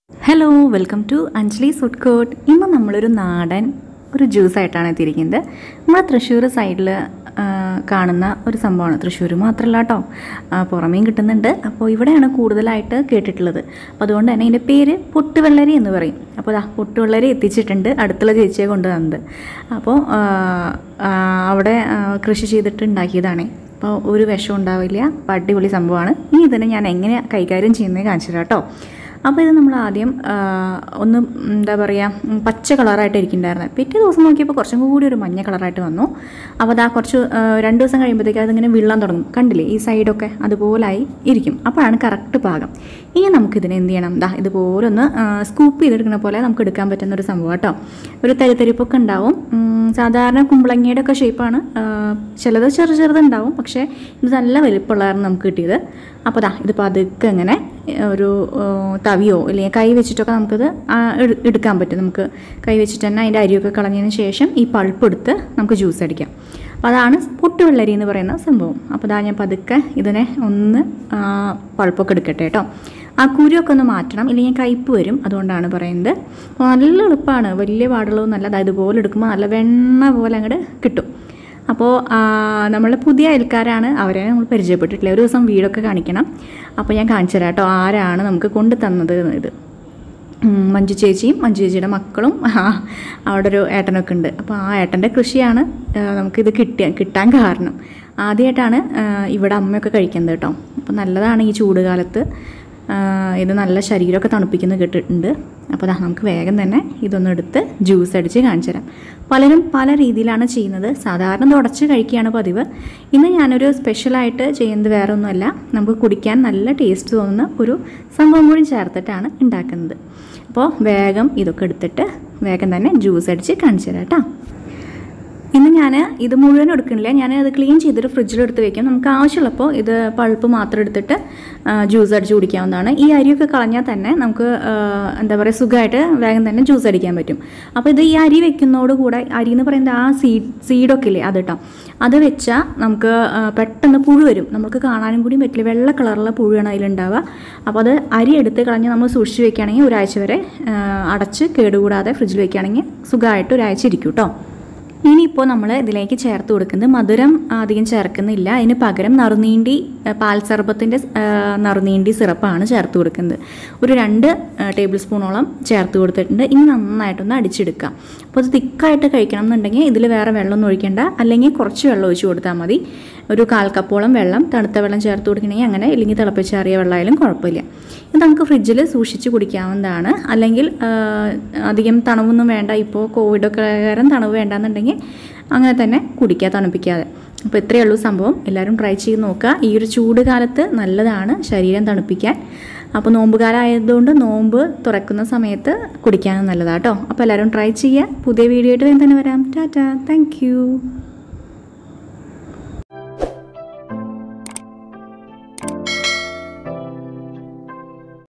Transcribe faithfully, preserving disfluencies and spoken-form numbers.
Hello, welcome to Anjali's food court. ഇന്ന് നമ്മളൊരു നാടൻ ഒരു ജ്യൂസായിട്ടാണ് എത്തിയിരിക്കുന്നത്. നമ്മുടെ തൃശ്ശൂർ സൈഡിൽ കാണുന്ന ഒരു സംഭവമാണ്. തൃശ്ശൂർ മാത്രമല്ല കേട്ടോ, പുറമേയും കിട്ടുന്നുണ്ട്. അപ്പോൾ ഇവിടെയാണ് കൂടുതലായിട്ട് കേട്ടിട്ടുള്ളത്. അപ്പോൾ അതുകൊണ്ട് തന്നെ ഇതിൻ്റെ പേര് പൊട്ടുവെള്ളരി എന്ന് പറയും. അപ്പോൾ ദാ പൊട്ടുവെള്ളരി എത്തിച്ചിട്ടുണ്ട്, അടുത്തുള്ള ചേച്ചിയെ കൊണ്ടുവന്നത്. അപ്പോൾ അവിടെ കൃഷി ചെയ്തിട്ട് ഉണ്ടാക്കിയതാണ്. അപ്പോൾ ഒരു വിഷം ഉണ്ടാവില്ല, അപ്പോൾ അടിപൊളി സംഭവമാണ്. ഇനി ഇതിനെ ഞാൻ എങ്ങനെ കൈകാര്യം ചെയ്യുന്നത് കാണിച്ചു തരാം കേട്ടോ. അപ്പോൾ ഇത് നമ്മൾ ആദ്യം ഒന്ന് എന്താ പറയുക, പച്ച കളറായിട്ട് ഇരിക്കുന്നുണ്ടായിരുന്നത്. പിറ്റേ ദിവസം നോക്കിയപ്പോൾ കുറച്ചും കൂടി ഒരു മഞ്ഞ കളറായിട്ട് വന്നു. അപ്പോൾ അതാ കുറച്ച് രണ്ട് ദിവസം കഴിയുമ്പോഴത്തേക്ക് അതിങ്ങനെ വിള്ളാൻ തുടങ്ങും. കണ്ടില്ലേ, ഈ സൈഡൊക്കെ അതുപോലായി ഇരിക്കും. അപ്പോഴാണ് കറക്റ്റ് പാകം. ഇനി നമുക്കിതിനെ എന്ത് ചെയ്യണം, ദാ ഇതുപോലെ ഒന്ന് സ്കൂപ്പ് ചെയ്തെടുക്കുന്ന പോലെ നമുക്ക് എടുക്കാൻ പറ്റുന്ന ഒരു സംഭവം കേട്ടോ. ഒരു തരിതരിപ്പൊക്കെ ഉണ്ടാവും. സാധാരണ കുമ്പളങ്ങയുടെ ഒക്കെ ഷേപ്പാണ്, ചിലത് ചെറു ചെറുതുണ്ടാവും. പക്ഷേ ഇത് നല്ല വലിപ്പമുള്ളതാണ് നമുക്ക് കിട്ടിയത്. അപ്പോൾ ദാ ഇത് പതുക്കെ ഇങ്ങനെ ഒരു തവിയോ അല്ലെങ്കിൽ കൈ വെച്ചിട്ടൊക്കെ നമുക്കിത് എടുക്കാൻ പറ്റും. നമുക്ക് കൈ വെച്ചിട്ട് തന്നെ അതിൻ്റെ അരിയൊക്കെ കളഞ്ഞതിന് ശേഷം ഈ പൾപ്പ് എടുത്ത് നമുക്ക് ജ്യൂസ് അടിക്കാം. അപ്പോൾ അതാണ് പൊട്ടുവെള്ളരി എന്ന് പറയുന്ന സംഭവം. അപ്പോൾ അതാ ഞാൻ പതുക്കെ ഇതിനെ ഒന്ന് പൾപ്പൊക്കെ എടുക്കട്ടെ കേട്ടോ. ആ കുരുവൊക്കെ ഒന്ന് മാറ്റണം, ഇല്ലെങ്കിൽ കയ്പ്പ് വരും. അതുകൊണ്ടാണ് പറയുന്നത്. നല്ല എളുപ്പമാണ്, വലിയ പാടുള്ളതൊന്നല്ല. അതായത് ഇതുപോലെ എടുക്കുമ്പോൾ നല്ല വെണ്ണ പോലെ അങ്ങോട്ട് കിട്ടും. അപ്പോൾ നമ്മൾ പുതിയ അയൽക്കാരാണ്, അവരെ നമ്മൾ പരിചയപ്പെട്ടിട്ടില്ല. ഒരു ദിവസം വീടൊക്കെ കാണിക്കണം. അപ്പോൾ ഞാൻ കാണിച്ചു തരാം കേട്ടോ, ആരാണ് നമുക്ക് കൊണ്ടു തന്നത്. ഇത് മഞ്ജു ചേച്ചിയും മഞ്ജു ചേച്ചിയുടെ മക്കളും അവിടെ ഒരു ഏട്ടനൊക്കെ ഉണ്ട്. അപ്പോൾ ആ ഏട്ടൻ്റെ കൃഷിയാണ് നമുക്കിത് കിട്ടിയ കിട്ടാൻ കാരണം. ആദ്യമായിട്ടാണ് ഇവിടെ അമ്മയൊക്കെ കഴിക്കുന്നത് കേട്ടോ. അപ്പോൾ നല്ലതാണ് ഈ ചൂട് കാലത്ത്. ഇത് നല്ല ശരീരമൊക്കെ തണുപ്പിക്കുന്ന കേട്ടിട്ടുണ്ട്. അപ്പോൾ നമുക്ക് വേഗം തന്നെ ഇതൊന്നും എടുത്ത് ജ്യൂസ് അടിച്ച് കാണിച്ചു തരാം. പലരും പല രീതിയിലാണ് ചെയ്യുന്നത്. സാധാരണ തുടച്ച് കഴിക്കുകയാണ് പതിവ്. ഇന്ന് ഞാനൊരു സ്പെഷ്യലായിട്ട് ചെയ്യുന്നത് വേറെ ഒന്നുമല്ല, നമുക്ക് കുടിക്കാൻ നല്ല ടേസ്റ്റ് തോന്നുന്ന ഒരു സംഭവം കൂടി ചേർത്തിട്ടാണ് ഉണ്ടാക്കുന്നത്. അപ്പോൾ വേഗം ഇതൊക്കെ എടുത്തിട്ട് വേഗം തന്നെ ജ്യൂസ് അടിച്ച് കാണിച്ചു തരാം കേട്ടോ. ഇന്ന് ഞാൻ ഇത് മുഴുവൻ എടുക്കുന്നില്ല, ഞാൻ അത് ക്ലീൻ ചെയ്തിട്ട് ഫ്രിഡ്ജിലെടുത്ത് വെക്കാം. നമുക്ക് ആവശ്യമുള്ളപ്പോൾ ഇത് പൾപ്പ് മാത്രം എടുത്തിട്ട് ജ്യൂസ് അടിച്ച് കുടിക്കാവുന്നതാണ്. ഈ അരിയൊക്കെ കളഞ്ഞാൽ തന്നെ നമുക്ക് എന്താ പറയുക, സുഖമായിട്ട് വേഗം തന്നെ ജ്യൂസ് അടിക്കാൻ പറ്റും. അപ്പോൾ ഇത് ഈ അരി വെക്കുന്നതോട് കൂടെ, അരി എന്ന് പറയുന്നത് ആ സീഡ് സീഡൊക്കെ ഇല്ലേ, അത് കേട്ടോ, അത് വെച്ചാൽ നമുക്ക് പെട്ടെന്ന് പുഴു വരും. നമുക്ക് കാണാനും കൂടി പറ്റില്ല, വെള്ള കളറുള്ള പുഴുവാണ് അതിലുണ്ടാവുക. അപ്പോൾ അത് അരി എടുത്ത് കളഞ്ഞ് നമ്മൾ സൂക്ഷിച്ച് വെക്കുകയാണെങ്കിൽ ഒരാഴ്ച വരെ അടച്ച് കേടുകൂടാതെ ഫ്രിഡ്ജിൽ വെക്കുകയാണെങ്കിൽ സുഖമായിട്ട് ഒരാഴ്ച ഇരിക്കും കേട്ടോ. ഇനിയിപ്പോൾ നമ്മൾ ഇതിലേക്ക് ചേർത്ത് കൊടുക്കുന്നത് മധുരം അധികം ചേർക്കുന്നില്ല. അതിന് പകരം നറുനീണ്ടി പാൽ സർബത്തിൻ്റെ നറുനീണ്ടി സിറപ്പാണ് ചേർത്ത് കൊടുക്കുന്നത്. ഒരു രണ്ട് ടേബിൾ സ്പൂണോളം ചേർത്ത് കൊടുത്തിട്ടുണ്ട്. ഇനി നന്നായിട്ടൊന്ന് അടിച്ചെടുക്കാം. അപ്പോൾ അത് തിക്കായിട്ട് കഴിക്കണം എന്നുണ്ടെങ്കിൽ ഇതിൽ വേറെ വെള്ളമൊന്നും ഒഴിക്കേണ്ട, അല്ലെങ്കിൽ കുറച്ച് വെള്ളം ഒഴിച്ച് കൊടുത്താൽ മതി. ഒരു കാൽ കപ്പോളം വെള്ളം, തണുത്ത വെള്ളം ചേർത്ത് കൊടുക്കണമെങ്കിൽ അങ്ങനെ, ഇല്ലെങ്കിൽ തിളപ്പിച്ചാറിയ വെള്ളമായാലും കുഴപ്പമില്ല. ഇത് നമുക്ക് ഫ്രിഡ്ജിൽ സൂക്ഷിച്ച് കുടിക്കാവുന്നതാണ്. അല്ലെങ്കിൽ അധികം തണുവൊന്നും വേണ്ട, ഇപ്പോൾ കോവിഡൊക്കെ കാരണം തണുവ് വേണ്ടാന്നുണ്ടെങ്കിൽ അങ്ങനെ തന്നെ കുടിക്കുക, തണുപ്പിക്കാതെ. അപ്പോൾ ഇത്രയേ ഉള്ളൂ സംഭവം. എല്ലാവരും ട്രൈ ചെയ്ത് നോക്കുക. ഈ ഒരു ചൂട് കാലത്ത് നല്ലതാണ് ശരീരം തണുപ്പിക്കാൻ. അപ്പോൾ നോമ്പ് കാലം ആയതുകൊണ്ട് നോമ്പ് തുറക്കുന്ന സമയത്ത് കുടിക്കാനും നല്ലതാണ് കേട്ടോ. അപ്പോൾ എല്ലാവരും ട്രൈ ചെയ്യുക. പുതിയ വീഡിയോ ആയിട്ട് വേഗം തന്നെ വരാം. Tata, thank U.